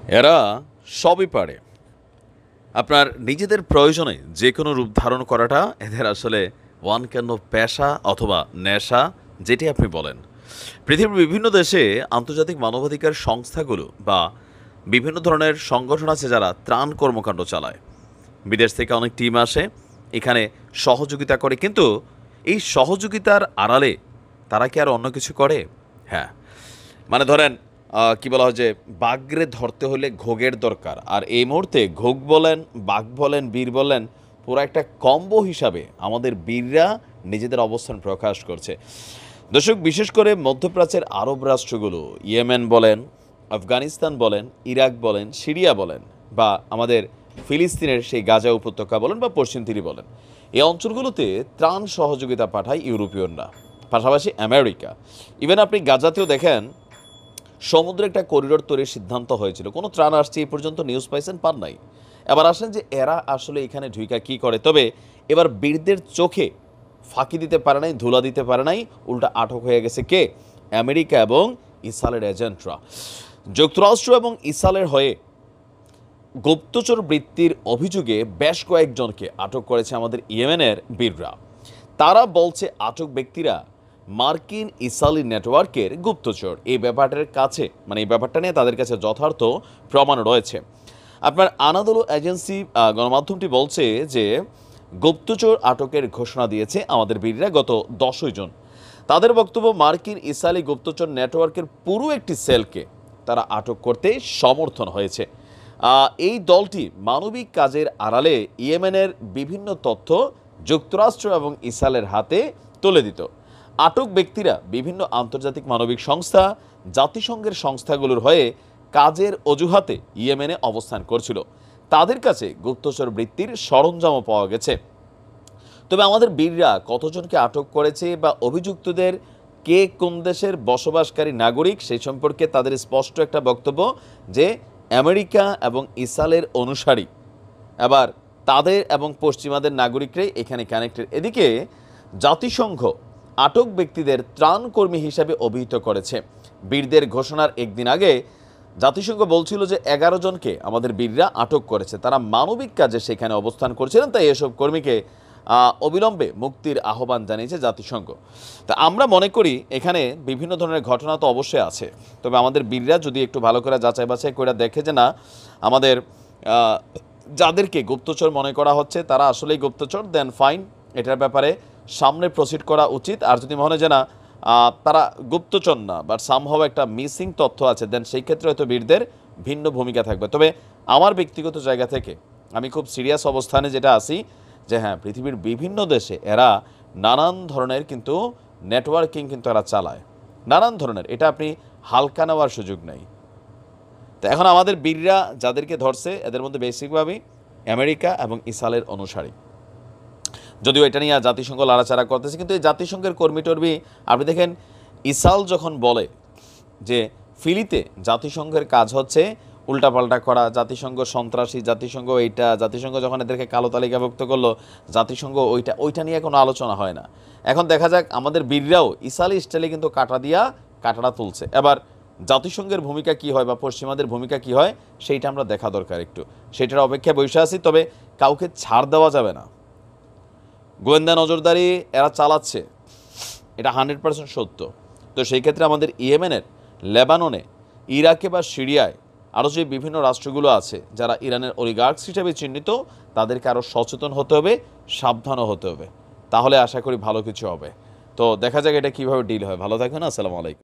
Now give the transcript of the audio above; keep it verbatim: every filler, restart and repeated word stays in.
এরা সবই পারে। আপনার নিজেদের প্রয়োজনে যে কোনো রূপ ধারণ করাটা এদের আসলে ওয়ান কাইন্ড অফ পেশা অথবা নেশা, যেটি আপনি বলেন। পৃথিবীর বিভিন্ন দেশে আন্তর্জাতিক মানবাধিকার সংস্থাগুলো বা বিভিন্ন ধরনের সংগঠন আছে যারা ত্রাণ কর্মকাণ্ড চালায়। বিদেশ থেকে অনেক টিম আসে, এখানে সহযোগিতা করে, কিন্তু এই সহযোগিতার আড়ালে তারা কি আর অন্য কিছু করে? হ্যাঁ, মানে ধরেন আহ, কি বলা হয় যে বাঘরে ধরতে হলে ঘোগের দরকার, আর এই মুহূর্তে ঘোগ বলেন, বাঘ বলেন, বীর বলেন, পুরো একটা কম্বো হিসাবে আমাদের বীররা নিজেদের অবস্থান প্রকাশ করছে। দর্শক, বিশেষ করে মধ্যপ্রাচ্যের আরব রাষ্ট্রগুলো, ইয়েমেন বলেন, আফগানিস্তান বলেন, ইরাক বলেন, সিরিয়া বলেন, বা আমাদের ফিলিস্তিনের সেই গাজা উপত্যকা বলেন বা পশ্চিম তীরে বলেন, এই অঞ্চলগুলোতে ত্রাণ সহযোগিতা পাঠায় ইউরোপীয়নরা, পাশাপাশি আমেরিকা। ইভেন আপনি গাজাতেও দেখেন সমুদ্রে একটা করিডোর তৈরির সিদ্ধান্ত হয়েছিল, কোনো ত্রাণ আসছে এই পর্যন্ত নিউজ পাইছেন? পান নাই। এবার আসেন যে এরা আসলে এখানে ঢুইকা কী করে। তবে এবার বীরদের চোখে ফাঁকি দিতে পারে নাই, ধুলা দিতে পারে নাই, উল্টা আটক হয়ে গেছে কে? আমেরিকা এবং ইসরায়েলের এজেন্টরা। যুক্তরাষ্ট্র এবং ইসরায়েলের হয়ে গুপ্তচর বৃত্তির অভিযোগে বেশ কয়েকজনকে আটক করেছে আমাদের ইয়েমেনের বীররা। তারা বলছে আটক ব্যক্তিরা মার্কিন ইসরায়েলি নেটওয়ার্কের গুপ্তচর। এই ব্যাপারটার কাছে মানে এই ব্যাপারটা নিয়ে তাদের কাছে যথার্থ প্রমাণ রয়েছে। আপনার আনাদোলো এজেন্সি গণমাধ্যমটি বলছে যে গুপ্তচর আটকের ঘোষণা দিয়েছে আমাদের বীররা গত দশই জুন। তাদের বক্তব্য, মার্কিন ইসরায়েলি গুপ্তচর নেটওয়ার্কের পুরো একটি সেলকে তারা আটক করতে সমর্থন হয়েছে। এই দলটি মানবিক কাজের আড়ালে ইয়েমেনের বিভিন্ন তথ্য যুক্তরাষ্ট্র এবং ইসরায়েলের হাতে তুলে দিত। আটক ব্যক্তিরা বিভিন্ন আন্তর্জাতিক মানবিক সংস্থা, জাতিসংঘের সংস্থাগুলোর হয়ে কাজের অজুহাতে ইয়েমেনে অবস্থান করছিল। তাদের কাছে গুপ্তচর বৃত্তির সরঞ্জামও পাওয়া গেছে। তবে আমাদের বীররা কতজনকে আটক করেছে বা অভিযুক্তদের কে কোন দেশের বসবাসকারী নাগরিক, সেই সম্পর্কে তাদের স্পষ্ট একটা বক্তব্য যে আমেরিকা এবং ইসরায়েলের অনুসারী। এবার তাদের এবং পশ্চিমাদের নাগরিকরাই এখানে কানেক্টেড। এদিকে জাতিসংঘ আটক ব্যক্তিদের ত্রাণকর্মী হিসাবে অভিহিত করেছে। বীরদের ঘোষণার একদিন আগে জাতিসংঘ বলছিল যে এগারো জনকে আমাদের বীররা আটক করেছে, তারা মানবিক কাজে সেখানে অবস্থান করছিলেন, তাই এসব কর্মীকে অবিলম্বে মুক্তির আহ্বান জানিয়েছে জাতিসংঘ। তা আমরা মনে করি এখানে বিভিন্ন ধরনের ঘটনা তো অবশ্যই আছে, তবে আমাদের বীররা যদি একটু ভালো করে যাচাই বাছাই করে দেখে যে না, আমাদের যাদেরকে গুপ্তচর মনে করা হচ্ছে তারা আসলেই গুপ্তচর, দেন ফাইন, এটার ব্যাপারে সামনে প্রসিড করা উচিত। আর যদি মনে হয় যে না তারা গুপ্তচর না, বাট সামহাও একটা মিসিং তথ্য আছে, দেন সেই ক্ষেত্রে হয়তো বীরদের ভিন্ন ভূমিকা থাকবে। তবে আমার ব্যক্তিগত জায়গা থেকে আমি খুব সিরিয়াস অবস্থানে যেটা আছি যে হ্যাঁ, পৃথিবীর বিভিন্ন দেশে এরা নানান ধরনের কিন্তু নেটওয়ার্কিং কিন্তু এরা চালায়, নানান ধরনের, এটা আপনি হালকা নেওয়ার সুযোগ নেই। তো এখন আমাদের বীররা যাদেরকে ধরছে এদের মধ্যে বেসিকভাবেই আমেরিকা এবং ইসরায়েলের অনুসারী। যদিও এটা নিয়ে জাতিসংঘ লাড়াচাড়া করতেছে, কিন্তু এই জাতিসংঘের কর্মী টর্মী আপনি দেখেন, ইসরায়েল যখন বলে যে ফিলিতে জাতিসংঘের কাজ হচ্ছে উল্টাপাল্টা করা, জাতিসংঘ সন্ত্রাসী, জাতিসংঘ এইটা, জাতিসংঘ যখন এদেরকে কালো তালিকাভুক্ত করলো, জাতিসংঘ ওইটা ওইটা নিয়ে কোনো আলোচনা হয় না। এখন দেখা যাক আমাদের বীররাও ইসরায়েলি স্টাইলে কিন্তু কাটা দিয়া কাটাটা তুলছে। এবার জাতিসংঘের ভূমিকা কি হয় বা পশ্চিমাদের ভূমিকা কি হয় সেইটা আমরা দেখা দরকার একটু, সেটার অপেক্ষায় বসে আছি। তবে কাউকে ছাড় দেওয়া যাবে না, গোয়েন্দা নজরদারি এরা চালাচ্ছে, এটা হান্ড্রেড পার্সেন্ট সত্য। তো সেই ক্ষেত্রে আমাদের ইয়েমেনের, লেবাননে, ইরাকে বা সিরিয়ায় আরও যে বিভিন্ন রাষ্ট্রগুলো আছে যারা ইরানের অলিগার্কস হিসেবে চিহ্নিত, তাদেরকে আরও সচেতন হতে হবে, সাবধানও হতে হবে, তাহলে আশা করি ভালো কিছু হবে। তো দেখা যাক এটা কীভাবে ডিল হয়। ভালো থাকবেন, আসসালামু আলাইকুম।